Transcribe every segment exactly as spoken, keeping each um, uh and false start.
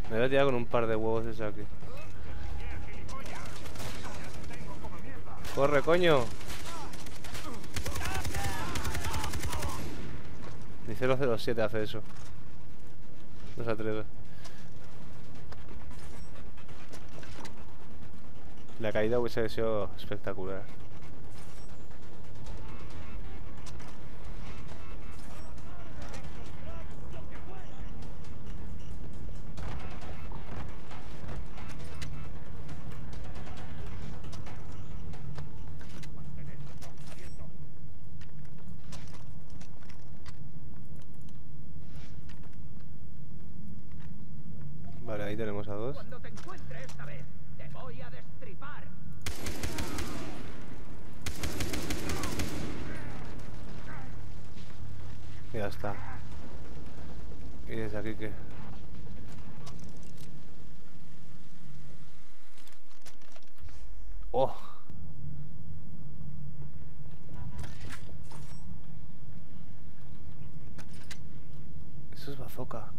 Me voy a tirar con un par de huevos ese aquí. ¡Corre, coño! Ni cero cero siete hace eso. No se atreve. La caída hubiese sido espectacular. Vale, ahí tenemos a dos. Cuando te encuentre esta vez, te voy a destripar. Ya está. ¿Y desde aquí qué? ¡Oh! Eso es bazooka.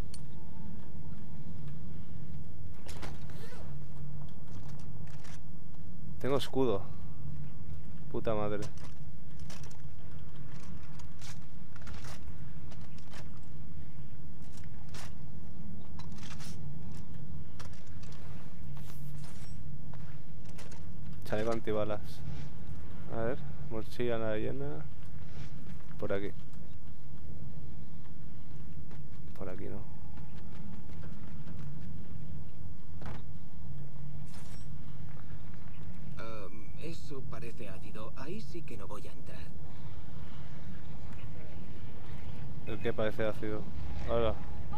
Tengo escudo. Puta madre. Chaleco antibalas. A ver, mochila nada llena. Por aquí. Por aquí no. Um, eso parece ácido. Ahí sí que no voy a entrar. El que parece ácido. Ahora.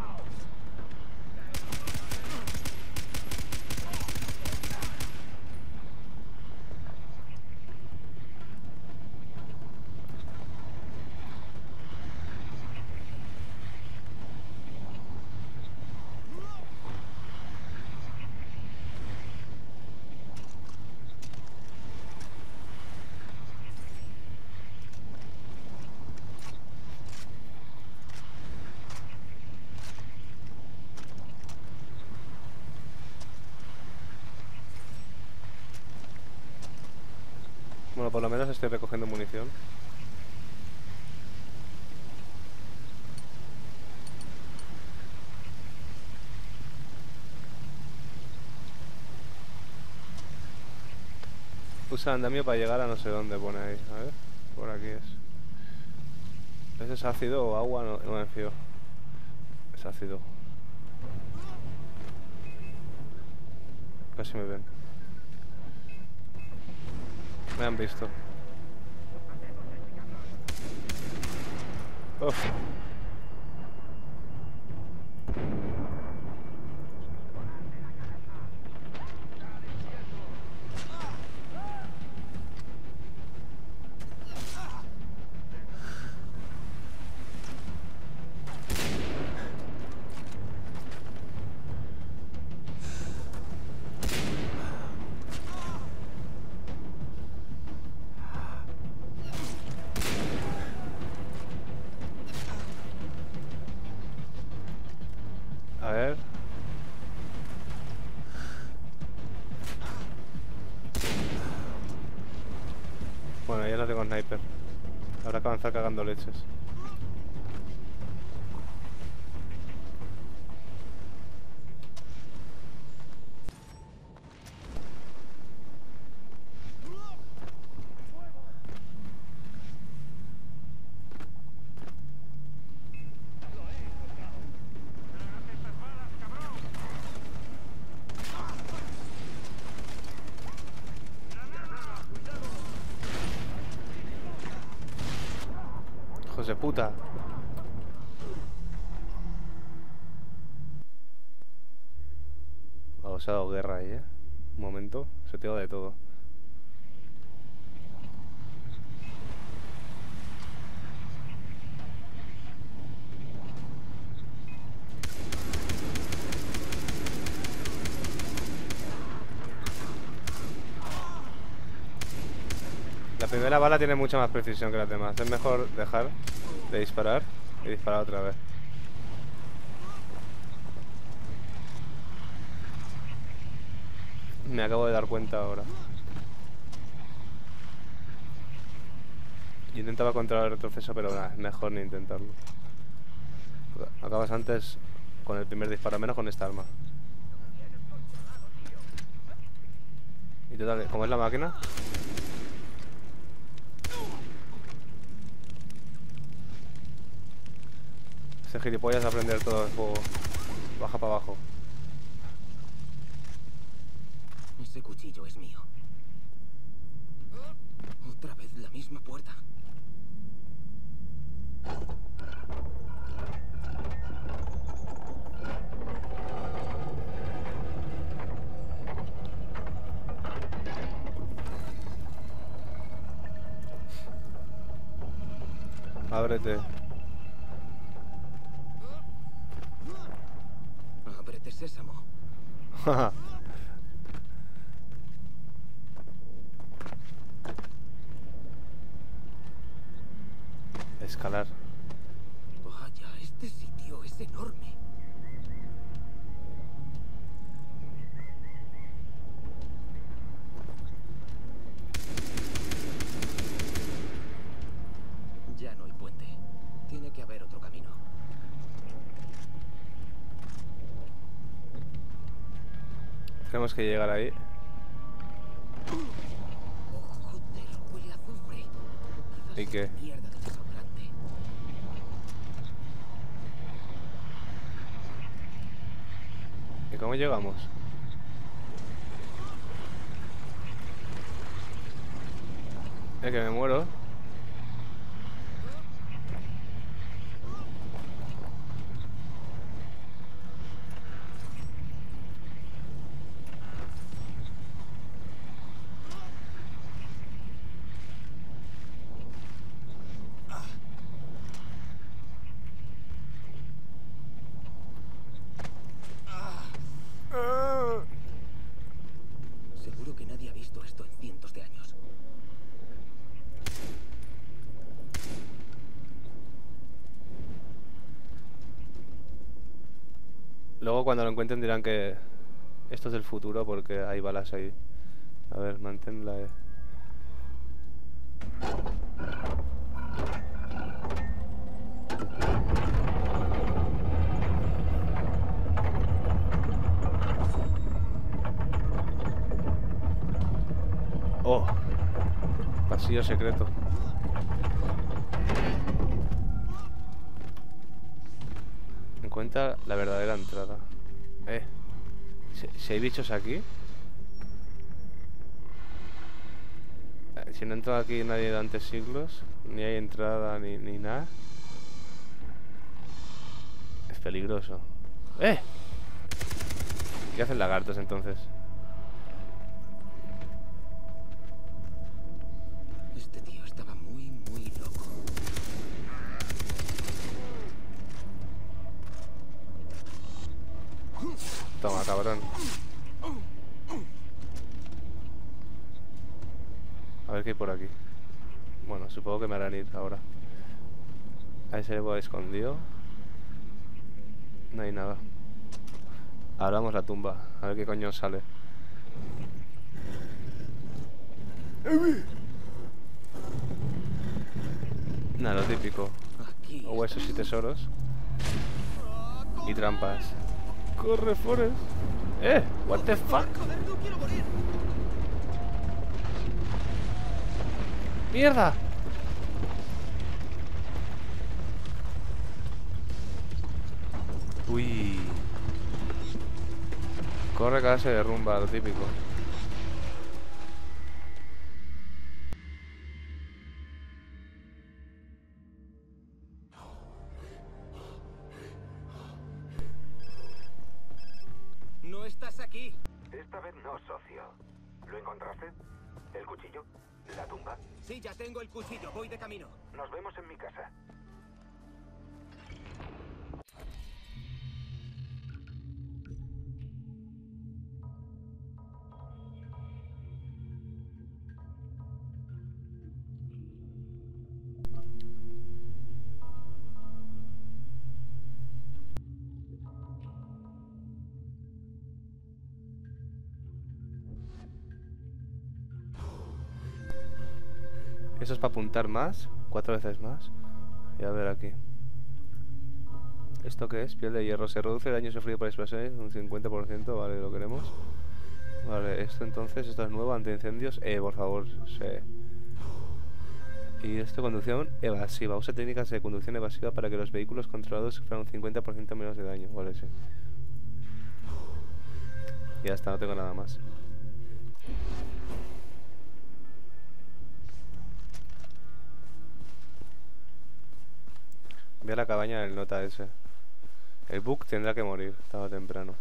Bueno, por lo menos estoy recogiendo munición. Usa andamio para llegar a no sé dónde pone ahí. A ver, por aquí es. ¿Ese es ácido o agua? No, no me fío. Es ácido. Casi me ven. Me han visto. Uf. A ver. Bueno, ya no tengo sniper. Habrá que avanzar cagando leches. Hijos de puta. Oh, se ha dado guerra ahí, eh. Un momento, se te va de todo. La primera bala tiene mucha más precisión que las demás. Es mejor dejar de disparar y disparar otra vez. Me acabo de dar cuenta ahora. Yo intentaba controlar el retroceso, pero nada, es mejor ni intentarlo. Acabas antes con el primer disparo, menos con esta arma. Y total, ¿cómo es la máquina? Ese gilipollas a aprender todo el juego. Baja para abajo. Ese cuchillo es mío. Otra vez la misma puerta. Ábrete. Ábrete, sésamo. Escalar. Vaya, este sitio es enorme. Ya no hay puente. Tiene que haber otro camino. Tenemos que llegar ahí. Joder, huele a azufre. ¿Y qué? Mierda de desodorante. ¿Y cómo llegamos? Es que me muero. Seguro que nadie ha visto esto en cientos de años. Luego cuando lo encuentren dirán que esto es del futuro porque hay balas ahí. A ver, mantén la E. Oh, pasillo secreto. Encuentra la verdadera entrada. Eh, si, si hay bichos aquí. Eh, si no ha entrado aquí nadie durante siglos, ni hay entrada ni, ni nada. Es peligroso. ¡Eh! ¿Qué hacen lagartos entonces? Este tío estaba muy, muy loco. Toma, cabrón. A ver qué hay por aquí. Bueno, supongo que me harán ir ahora. Ahí se le escondido. No hay nada. Ahora vamos a la tumba. A ver qué coño sale. Nada, lo típico. Aquí. Huesos y tesoros. Y trampas. ¡Corre, Forrest! ¡Eh! ¡What the fuck! Joder, no quiero morir. ¡Mierda! Uy. Corre, que ahora se derrumba, lo típico. No estás aquí. Esta vez no, socio. ¿Lo encontraste? ¿El cuchillo? ¿La tumba? Sí, ya tengo el cuchillo. Voy de camino. Nos vemos en mi casa. Eso es para apuntar más. Cuatro veces más. Y a ver aquí. ¿Esto qué es? Piel de hierro. Se reduce el daño sufrido por explosiones un cincuenta por ciento. Vale, lo queremos. Vale, esto entonces, esto es nuevo, antiincendios. Eh, por favor, sí. Y esto, conducción evasiva. Usa técnicas de conducción evasiva para que los vehículos controlados sufran un cincuenta por ciento menos de daño. Vale, sí. Y ya está, no tengo nada más. Voy a la cabaña del nota ese. El bug tendrá que morir, tarde o temprano.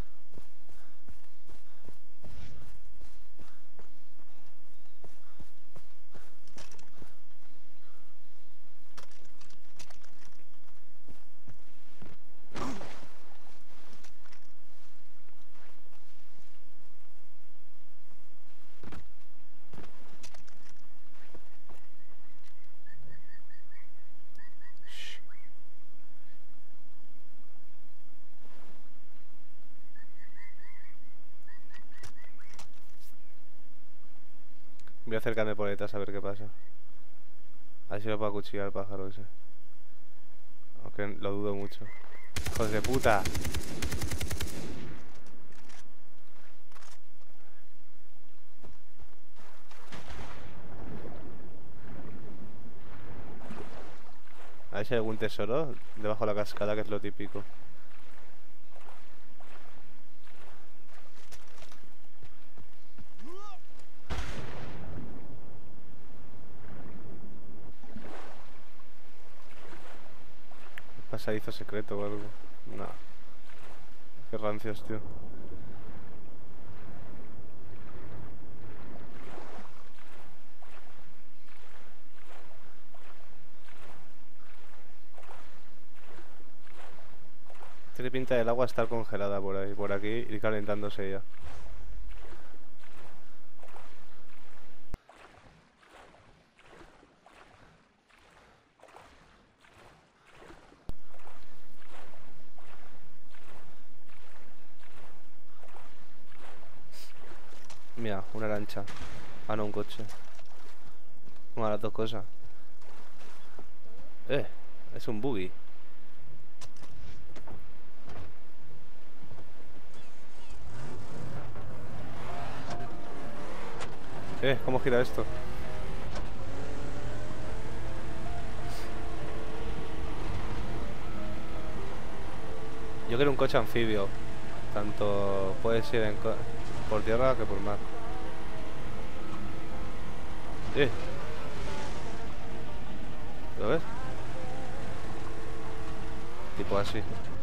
Voy a acercarme por detrás a ver qué pasa. A ver si lo puedo acuchillar al pájaro ese. Aunque lo dudo mucho. ¡Hijos de puta! A ver si hay algún tesoro debajo de la cascada, que es lo típico. Pasadizo secreto o algo. No. Qué rancios, tío. Tiene pinta del agua estar congelada por ahí, por aquí, y calentándose ya. Mira, una lancha. Ah, no, un coche. Bueno, las dos cosas. Eh, es un buggy. Eh, ¿cómo gira esto? Yo quiero un coche anfibio. Tanto puedes ir en co por tierra que por mar. Eh. ¿Lo ves? Tipo así.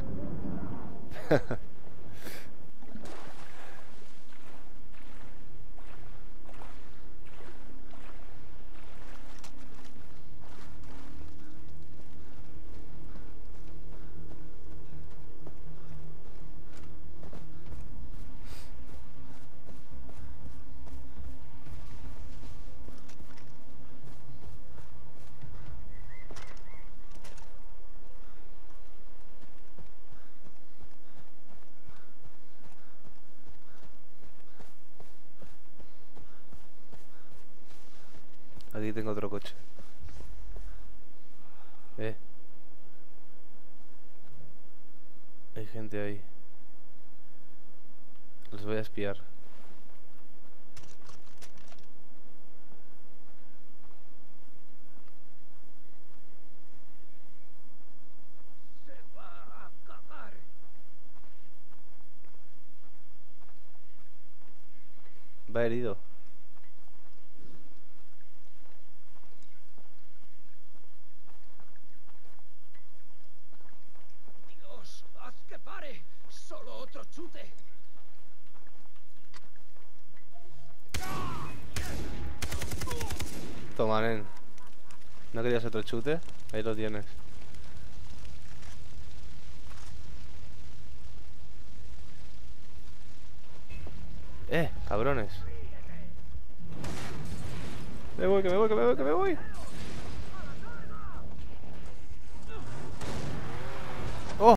Aquí tengo otro coche. Eh. Hay gente ahí. Los voy a espiar. Se va a cagar. Va herido. Dios, haz que pare. Solo otro chute. Toma, nen. ¿No querías otro chute? Ahí lo tienes. Eh, cabrones. Me voy, que me voy, que me voy, que me voy.